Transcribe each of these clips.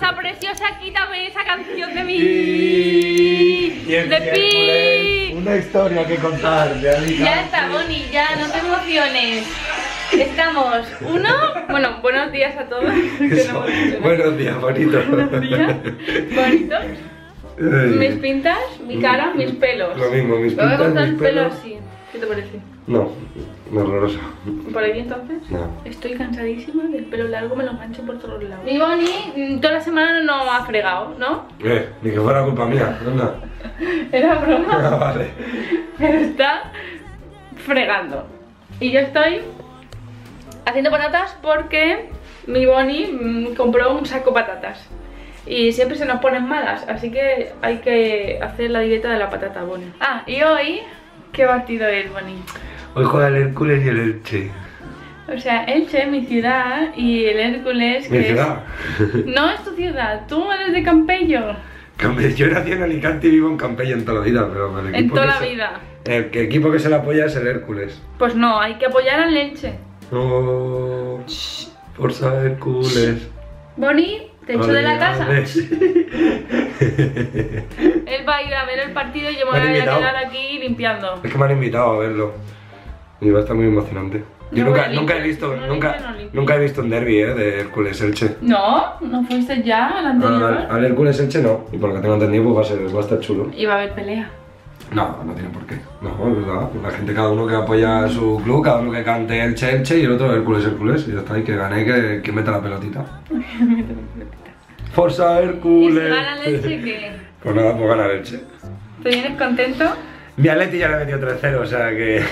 hermosa, preciosa, quítame esa canción de mí. De Pi. Una historia que contar. Ya está, Bonnie, ya, no te emociones. Estamos, bueno, buenos días a todos. Buenos días, bonitos. Buenos días, bonitos. Mis pintas, mi cara, mis pelos. Lo mismo, mis pintas, mis pelos. Me voy a cortar el pelo así. ¿Qué te parece? No, horroroso. ¿Por aquí entonces? No. Estoy cansadísima del pelo largo, me lo mancho por todos lados. Mi Bonnie toda la semana no ha fregado, ¿no? Ni que fuera culpa mía, anda. Era broma. Ah, vale. Pero está fregando. Y yo estoy haciendo patatas porque mi Bonnie compró un saco de patatas. Y siempre se nos ponen malas, así que hay que hacer la dieta de la patata, Bonnie. Ah, y hoy, ¿qué partido es, Bonnie? Hoy juega el Hércules y el Elche. O sea, Elche, mi ciudad, y el Hércules, que ¿Mi ciudad? No es tu ciudad, tú eres de Campello. Yo nací en Alicante y vivo en Campello en toda la vida, pero el equipo En toda la vida. El equipo que se le apoya es el Hércules. Pues no, hay que apoyar al Elche. Oh, Forza Hércules. Bonnie, te echo de la casa. Vale. Él va a ir a ver el partido y yo me voy a quedar aquí limpiando. Es que me han invitado a verlo y va a estar muy emocionante. Yo nunca he visto un derbi de Hércules Elche. No fuiste ya al anterior. Al Hércules Elche no, y por lo que tengo entendido pues va a estar chulo. Y va a haber pelea. No tiene por qué. No, es verdad. La gente, cada uno que apoya a su club, cada uno que cante Elche y el otro Hércules. Y ya está, y que gane, que meta la pelotita. Forza Hércules. ¿Y si gana el Elche qué? Pues nada, pues gana el Elche. ¿Te vienes contento? Mi Atleti ya le metió 3-0, o sea que...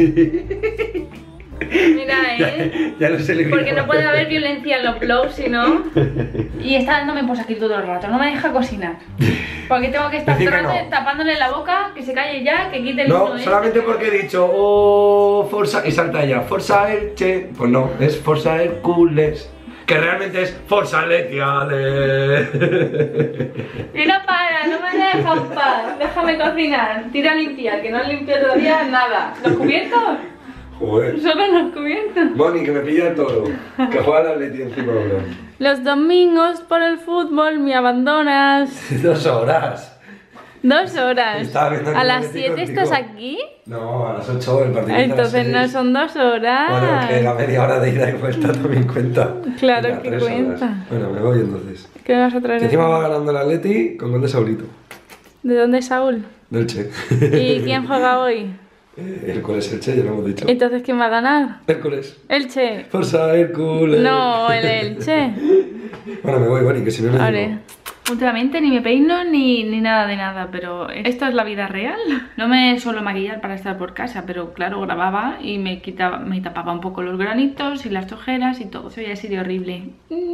Mira, ya lo sé. Porque no puede haber violencia en los blogs, si no. Y está dándome por aquí todo el rato, no me deja cocinar. Porque tengo que estar tapándole la boca, que se calle ya, que quite el No, solamente porque he dicho, oh, Forza, y salta ella, Forza Elche. Pues no, es Forza Hércules. Que realmente es Forza Atleti, ale. Y no para, no me deja en paz. Déjame cocinar, tira a limpiar, que no he limpiado todavía nada. ¿Los cubiertos? Joder. Solo los cubiertos. Bonnie, que me pilla el toro. Que juega al Atleti encima ahora. Los domingos por el fútbol me abandonas. 2 horas. 2 horas. ¿A las 7 contigo. estás aquí? No, a las 8 el partido. Entonces no son 2 horas. Bueno, que la media hora de ida y vuelta también cuenta. Claro que cuenta. Horas. Bueno, me voy entonces. ¿Qué me vas a traer? Que encima va ganando el Atleti con gol de Saulito. ¿De dónde es Saúl? Del Che. ¿Y quién juega hoy? Hércules Elche, ya lo hemos dicho. Entonces, ¿quién va a ganar? Hércules. Elche. Forza Hércules. No, el Elche. Bueno, me voy, Bonnie, que si no me Vale. Últimamente ni me peino ni nada de nada, pero esto es la vida real. No me suelo maquillar para estar por casa, pero claro, grababa y me tapaba un poco los granitos y las ojeras y todo. Soy así de horrible.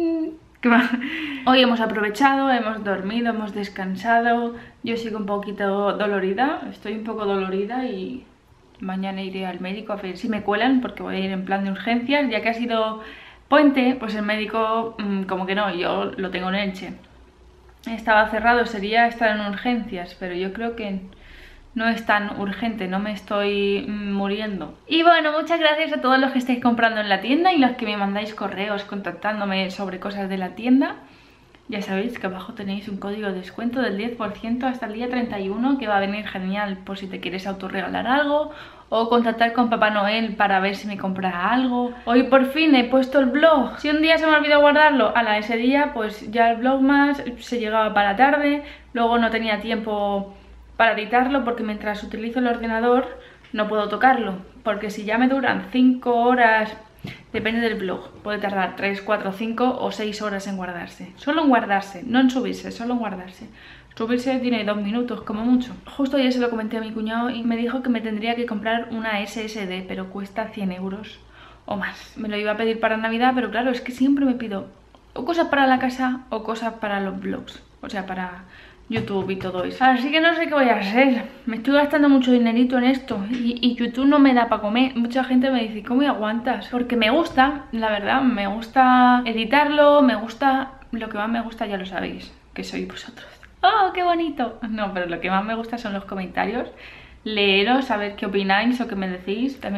Hoy hemos aprovechado, hemos dormido, hemos descansado. Yo sigo un poquito dolorida, estoy un poco dolorida y mañana iré al médico a ver si me cuelan porque voy a ir en plan de urgencias. Ya que ha sido puente, pues el médico como que no, yo lo tengo en Elche. Estaba cerrado, sería estar en urgencias, pero yo creo que no es tan urgente, no me estoy muriendo. Y bueno, muchas gracias a todos los que estáis comprando en la tienda y los que me mandáis correos contactándome sobre cosas de la tienda. Ya sabéis que abajo tenéis un código de descuento del 10% hasta el día 31 que va a venir genial por si te quieres autorregalar algo o contactar con Papá Noel para ver si me compra algo. Hoy por fin he puesto el blog. Si un día se me olvidó guardarlo, ese día pues ya el blog más se llegaba para la tarde. Luego no tenía tiempo para editarlo porque mientras utilizo el ordenador no puedo tocarlo. Porque si ya me duran 5 horas... Depende del blog, puede tardar 3, 4, 5 o 6 horas en guardarse. Solo en guardarse, no en subirse, solo en guardarse. Subirse tiene 2 minutos, como mucho. Justo ayer se lo comenté a mi cuñado y me dijo que me tendría que comprar una SSD, pero cuesta 100 euros o más. Me lo iba a pedir para Navidad, pero claro, es que siempre me pido o cosas para la casa o cosas para los blogs. O sea, para YouTube y todo eso. Así que no sé qué voy a hacer. Me estoy gastando mucho dinerito en esto y YouTube no me da para comer. Mucha gente me dice, ¿cómo aguantas? Porque me gusta, la verdad, me gusta editarlo, me gusta... Lo que más me gusta ya lo sabéis, que sois vosotros. ¡Oh, qué bonito! No, pero lo que más me gusta son los comentarios. Leeros, saber qué opináis o qué me decís. También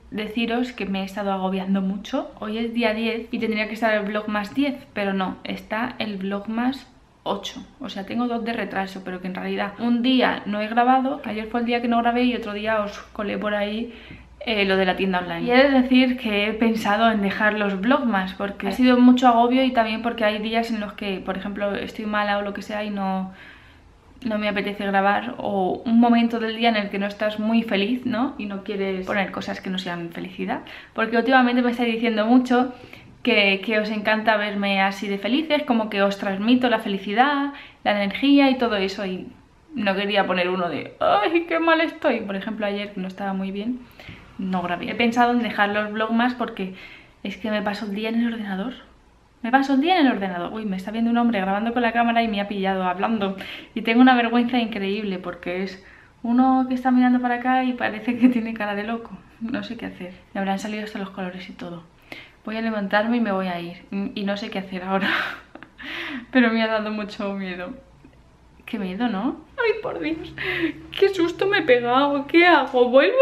deciros que me he estado agobiando mucho. Hoy es día 10 y tendría que estar el Vlogmas 10, pero no, está el Vlogmas 8. O sea, tengo 2 de retraso, pero que en realidad un día no he grabado, ayer fue el día que no grabé y otro día os colé por ahí lo de la tienda online. Y he de decir que he pensado en dejar los Vlogmas porque ha sido mucho agobio y también porque hay días en los que, por ejemplo, estoy mala o lo que sea y no me apetece grabar, o un momento del día en el que no estás muy feliz, ¿no? Y no quieres poner cosas que no sean felicidad. Porque últimamente me estáis diciendo mucho que os encanta verme así de felices, como que os transmito la felicidad, la energía y todo eso, y no quería poner uno de ¡ay, qué mal estoy! Por ejemplo, ayer, que no estaba muy bien, no grabé. He pensado en dejar los Vlogmas porque es que me paso el día en el ordenador. Me paso el día en el ordenador. Uy, me está viendo un hombre grabando con la cámara y me ha pillado hablando. Y tengo una vergüenza increíble porque es uno que está mirando para acá y parece que tiene cara de loco. No sé qué hacer. Me habrán salido hasta los colores y todo. Voy a levantarme y me voy a ir. Y no sé qué hacer ahora. Pero me ha dado mucho miedo. Qué miedo, ¿no? Ay, por Dios. Qué susto me he pegado. ¿Qué hago? ¿Vuelvo?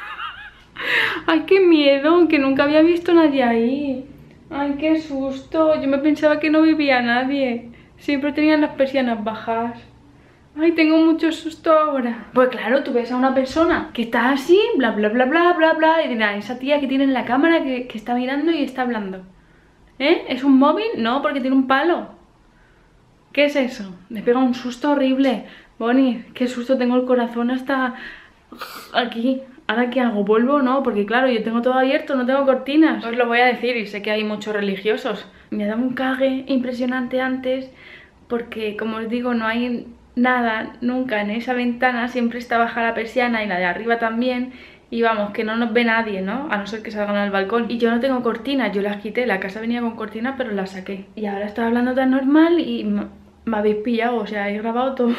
Ay, qué miedo. Que nunca había visto a nadie ahí. Ay, qué susto. Yo me pensaba que no vivía nadie. Siempre tenían las persianas bajas. Ay, tengo mucho susto ahora. Pues claro, tú ves a una persona que está así, bla, bla, bla, bla, bla, bla, y dirás, esa tía que tiene en la cámara que está mirando y está hablando. ¿Eh? ¿Es un móvil? No, porque tiene un palo. ¿Qué es eso? Me pega un susto horrible. Bonnie, qué susto, tengo el corazón hasta aquí. ¿Ahora qué hago? ¿Vuelvo o no? Porque claro, yo tengo todo abierto, no tengo cortinas. Os lo voy a decir y sé que hay muchos religiosos. Me ha dado un cague impresionante antes porque, como os digo, no hay nada nunca en esa ventana. Siempre está baja la persiana y la de arriba también. Y vamos, que no nos ve nadie, ¿no? A no ser que salgan al balcón. Y yo no tengo cortinas, yo las quité. La casa venía con cortinas, pero las saqué. Y ahora estoy hablando tan normal y me habéis pillado, o sea, he grabado todo.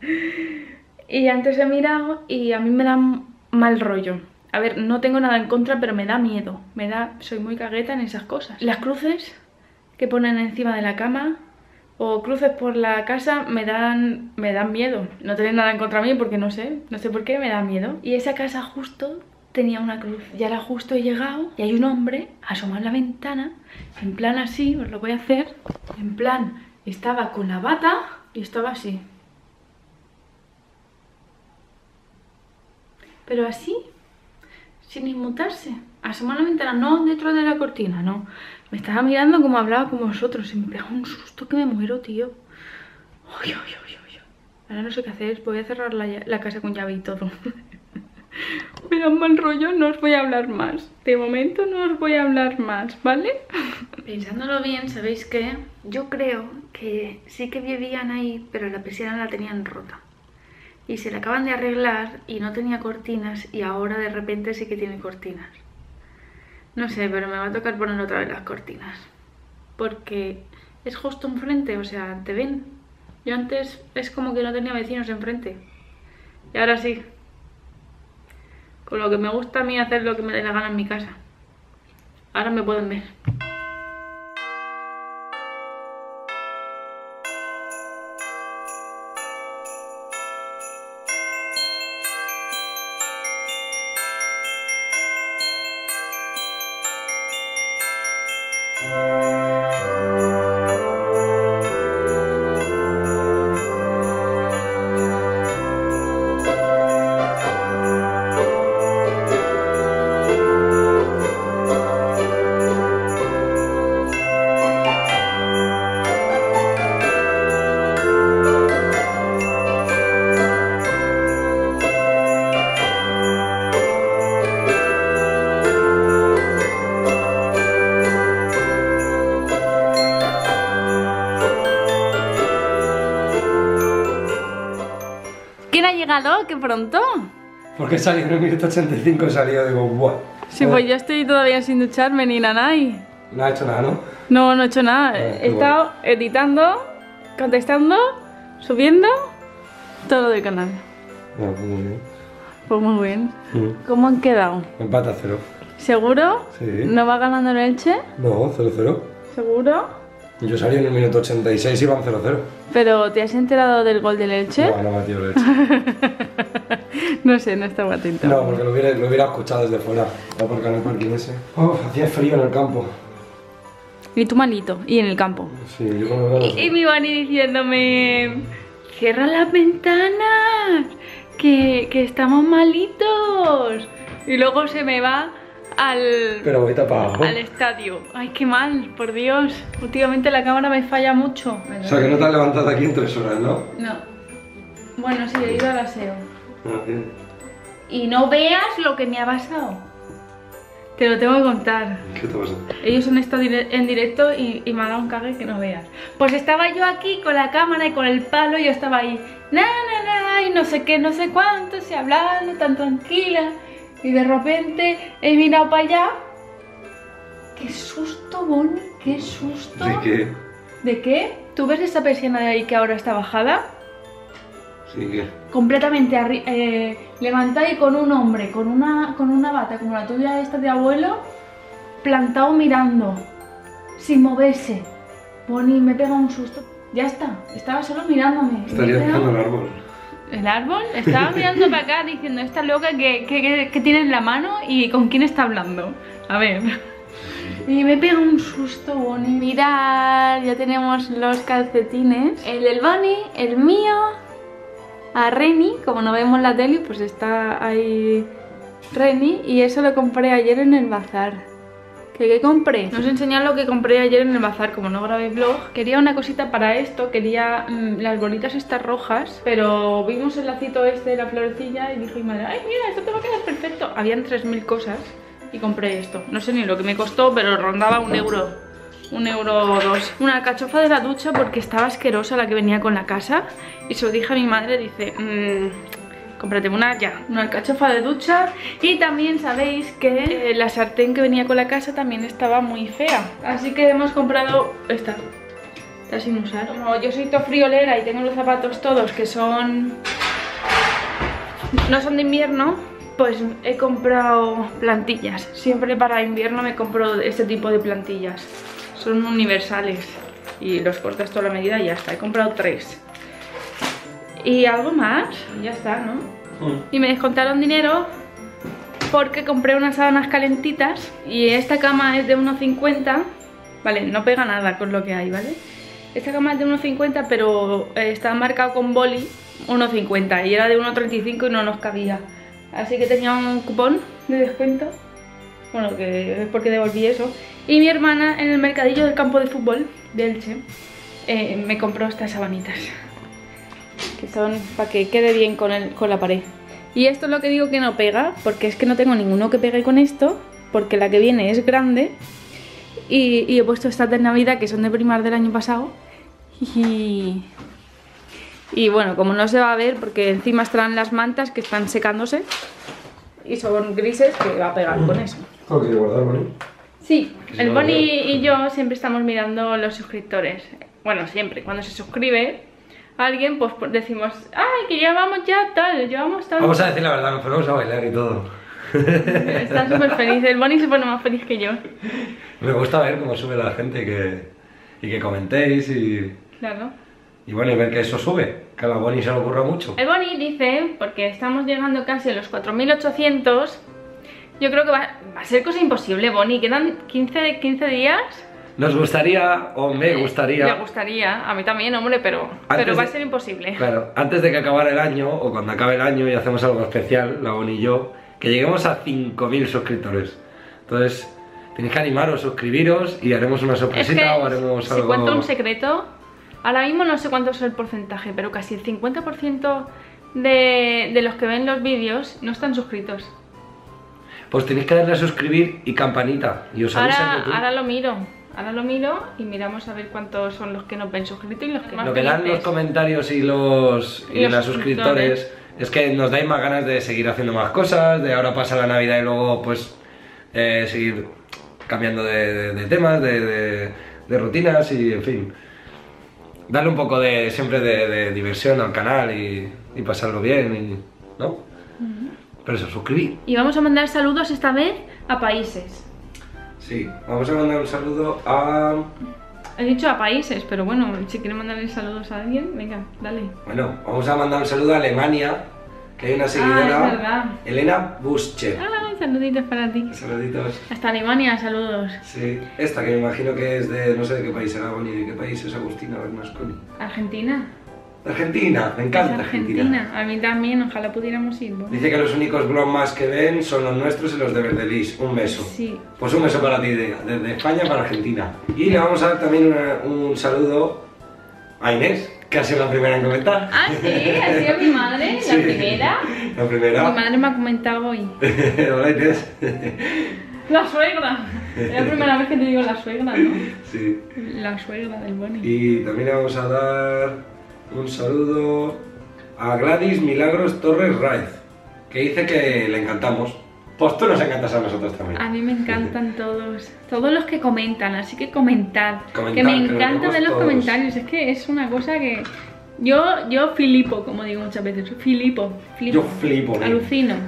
Y antes he mirado y a mí me da mal rollo. A ver, no tengo nada en contra, pero me da miedo. Soy muy cagueta en esas cosas. Las cruces que ponen encima de la cama o cruces por la casa me dan miedo. No tenéis nada en contra mí porque no sé por qué me da miedo. Y esa casa justo tenía una cruz. Y ahora justo he llegado y hay un hombre asomado en la ventana, en plan así, os lo voy a hacer. En plan, estaba con la bata y estaba así. Pero así, sin inmutarse. Asomado en la ventana, no dentro de la cortina, no. Me estaba mirando como hablaba con vosotros y me pegó un susto que me muero, tío. Uy, uy, uy, uy. Ahora no sé qué hacer, voy a cerrar la casa con llave y todo. Me da un mal rollo, no os voy a hablar más. De momento no os voy a hablar más, ¿vale? Pensándolo bien, ¿sabéis qué? Yo creo que sí que vivían ahí, pero la persiana la tenían rota. Y se la acaban de arreglar y no tenía cortinas y ahora de repente sí que tiene cortinas. No sé, pero me va a tocar poner otra vez las cortinas. Porque es justo enfrente, o sea, te ven. Yo antes es como que no tenía vecinos enfrente. Y ahora sí. Con lo que me gusta a mí hacer lo que me dé la gana en mi casa. Ahora me pueden ver. ¡Qué pronto! Porque salió en el minuto 85, salió, digo, ¡buah! Sí, pues yo estoy todavía sin ducharme ni nada. No ha hecho nada, ¿no? No, no he hecho nada. He estado editando, contestando, subiendo todo del canal. No, pues muy bien. Pues muy bien. ¿Cómo han quedado? Empate a 0. ¿Seguro? Sí. ¿No va ganando el Elche? No, 0-0. ¿Seguro? Yo salí en el minuto 86 y van 0-0. ¿Pero te has enterado del gol del Elche? No, no ha metido el Elche. No sé, no estaba atenta. No, porque lo hubiera escuchado desde fuera. Voy a aparcar en el parking ese. Hacía frío en el campo. Y tú malito, y en el campo. Sí, yo con el Y mi Bunny diciéndome, cierra las ventanas, que estamos malitos. Y luego se me va Pero voy tapado. al estadio. Ay, qué mal, por Dios. Últimamente la cámara me falla mucho. O sea, que no te has levantado aquí en 3 horas, ¿no? No. Bueno, sí, he ido al aseo. Ah, bien. Y no veas lo que me ha pasado. Te lo tengo que contar. ¿Qué te pasa? Ellos han estado en directo y me ha dado un cague que no veas. Pues estaba yo aquí con la cámara y con el palo y yo estaba ahí, y no sé qué, no sé cuánto, y hablando tan tranquila. Y de repente he mirado para allá. ¡Qué susto, Bonnie! ¡Qué susto! ¿De qué? ¿De qué? ¿Tú ves esa persiana de ahí que ahora está bajada? Sí, ¿qué? Completamente levantada y con un hombre, con una bata como la tuya esta de abuelo, plantado mirando, sin moverse. Bonnie, me pega un susto. Ya está, estaba solo mirándome. Estaría dejando el árbol. ¿El árbol? Estaba mirando para acá diciendo, esta loca que tiene en la mano y con quién está hablando. A ver. Y me pega un susto, Bonnie. Mirad, ya tenemos los calcetines. El del Bonnie, el mío. A Reni, como no vemos la tele, pues está ahí Reni. Y eso lo compré ayer en el bazar. ¿Qué compré? No os he enseñado lo que compré ayer en el bazar, como no grabé vlog. Quería una cosita para esto, quería las bolitas estas rojas, pero vimos el lacito este de la florecilla y dijo mi madre, ay mira, esto te va a quedar perfecto. Habían 3000 cosas y compré esto. No sé ni lo que me costó, pero rondaba 1 euro. 1 euro o 2. Una alcachofa de la ducha porque estaba asquerosa la que venía con la casa. Y se lo dije a mi madre, dice, cómprate una alcachofa de ducha. Y también sabéis que la sartén que venía con la casa también estaba muy fea. Así que hemos comprado esta. Está sin usar. Como yo soy friolera y tengo los zapatos todos que son... no son de invierno, pues he comprado plantillas. Siempre para invierno me compro este tipo de plantillas. Son universales y los cortas toda la medida y ya está. He comprado 3. Y algo más, y ya está, ¿no? Y me descontaron dinero porque compré unas sábanas calentitas y esta cama es de 1,50. Vale, no pega nada con lo que hay, ¿vale? Esta cama es de 1,50 pero está marcado con boli 1,50 y era de 1,35 y no nos cabía. Así que tenía un cupón de descuento. Bueno, que es porque devolví eso. Y mi hermana en el mercadillo del campo de fútbol de Elche me compró estas sabanitas, que son para que quede bien con la pared. Y esto es lo que digo que no pega, porque es que no tengo ninguno que pegue con esto, porque la que viene es grande. Y he puesto estas de Navidad que son de Primar del año pasado. Y bueno, como no se va a ver, porque encima están las mantas que están secándose y son grises, que va a pegar con eso. ¿Lo quieres guardar, Bonnie? Sí, el Bonnie y yo siempre estamos mirando los suscriptores. Bueno, siempre, cuando se suscribe alguien, pues decimos, ay, que llevamos ya tal, llevamos tal. Vamos a decir la verdad, nos ponemos a bailar y todo. Está súper feliz, el Bonnie se pone más feliz que yo. Me gusta ver cómo sube la gente y que comentéis y... Claro. Y bueno, y ver que eso sube, que a la Bonnie se le ocurra mucho. El Bonnie dice, porque estamos llegando casi a los 4800, yo creo que va a ser cosa imposible, Bonnie, quedan 15 días. Nos gustaría, o me gustaría... Me gustaría, a mí también, hombre, pero va a ser imposible. Claro, antes de que acabara el año, o cuando acabe el año y hacemos algo especial, la Bonnie y yo, que lleguemos a 5000 suscriptores. Entonces, tenéis que animaros, suscribiros y haremos una sorpresita o haremos algo... Si cuento un secreto, ahora mismo no sé cuánto es el porcentaje, pero casi el 50% de los que ven los vídeos no están suscritos. Pues tenéis que darle a suscribir y campanita y os avisan de YouTube. Ahora lo miro y miramos a ver cuántos son los que nos ven suscritos y los que más. Lo que dan los comentarios y los suscriptores es que nos dais más ganas de seguir haciendo más cosas, de ahora pasa la Navidad y luego pues seguir cambiando de temas, de rutinas y en fin. Darle un poco siempre de diversión al canal y pasarlo bien, ¿no? Pero eso, suscribir. Y vamos a mandar saludos esta vez a países. Sí, vamos a mandar un saludo a... He dicho a países, pero bueno, si quieren mandarle saludos a alguien, venga, dale. Bueno, vamos a mandar un saludo a Alemania, que hay una Ah, seguidora, es verdad. Elena Buscher. Ay, saluditos para ti. Saluditos. Hasta Alemania, saludos. Sí, esta que me imagino que es de, no sé de qué país era, Bonnie, de qué país es Agustina Bernasconi. Argentina. Argentina, me encanta Es Argentina. A mí también, ojalá pudiéramos ir. ¿no? Dice que los únicos vlogmas que ven son los nuestros y los de Verdelis. Un beso. Sí. Pues un beso para ti, desde España para Argentina. Y le vamos a dar también un saludo a Inés, que ha sido la primera en comentar. Ah, sí, ha sido mi madre, Sí, la primera. La primera. Mi madre me ha comentado hoy. Hola Inés. La suegra. Es la primera vez que te digo la suegra, ¿no? Sí. La suegra del Boni. Y también le vamos a dar un saludo a Gladys Milagros Torres Raiz, que dice que le encantamos. Pues tú nos encantas a nosotros también. A mí me encantan todos los que comentan, así que comentad. Comentad, que me que lo encanta leemos ver los todos. comentarios, es que es una cosa que... Yo flipo, como digo muchas veces, flipo. Yo flipo, ¿eh? Alucino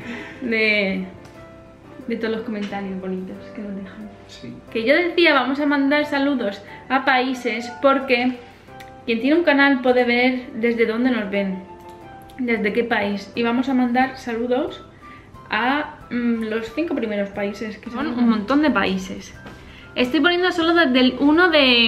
de todos los comentarios bonitos que nos dejan. Sí. Que yo decía, vamos a mandar saludos a países porque quien tiene un canal puede ver desde dónde nos ven, desde qué país. Y vamos a mandar saludos a los 5 primeros países, que son un montón de países. Estoy poniendo solo desde el 1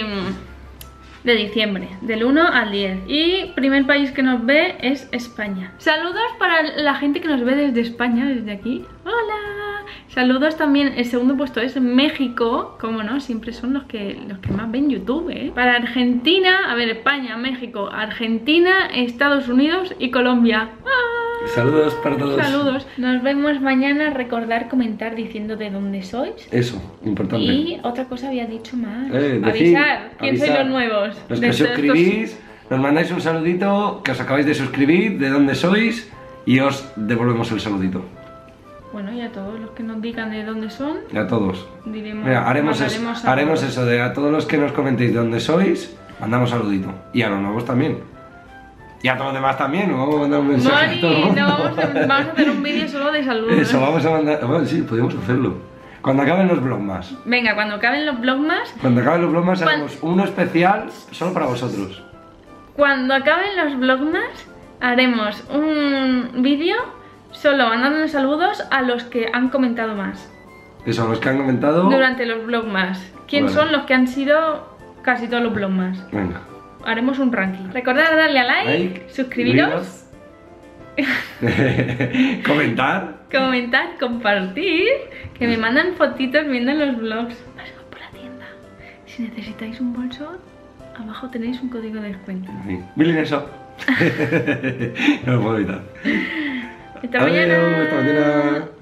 de diciembre, del 1 al 10. Y primer país que nos ve es España. Saludos para la gente que nos ve desde España, desde aquí. ¡Hola! Saludos también, el segundo puesto es México, como no, siempre son los que más ven YouTube, ¿eh? Para Argentina, a ver, España, México, Argentina, Estados Unidos y Colombia. ¡Ah! Saludos para todos. Saludos. Nos vemos mañana. Recordar comentar diciendo de dónde sois. Eso, importante. Y otra cosa había dicho más. Decir, Avisar. ¿Quién sois avisar. los nuevos? Los De que os todos suscribís, nos mandáis un saludito, que os acabáis de suscribir, de dónde sois, y os devolvemos el saludito. Bueno, y a todos los que nos digan de dónde son, Y a todos. diremos. Mira, haremos saludos. eso, de a todos los que nos comentéis de dónde sois, mandamos saludito. Y a los nuevos también. Y a todos los demás también, ¿no? Vamos a mandar un mensaje a todo el Moni, mundo. no, vamos a hacer un vídeo solo de saludos. Eso, vamos a mandar... Bueno, sí, podemos hacerlo. Cuando acaben los vlogmas. Venga, cuando acaben los vlogmas. Cuando acaben los vlogmas Cuan- haremos uno especial solo para vosotros. Cuando acaben los vlogmas, haremos un vídeo solo mandando saludos a los que han comentado más Eso, los que han comentado... durante los vlogmas. ¿Quién Vale. son los que han sido casi todos los vlogmas? Venga. Haremos un ranking. Recordad darle a like, suscribiros, Comentar. comentar, compartir, que me mandan fotitos viendo los vlogs. Pasamos por la tienda. Si necesitáis un bolso, abajo tenéis un código de descuento. Billy eso. No lo puedo evitar. Hasta mañana. Adiós, hasta mañana.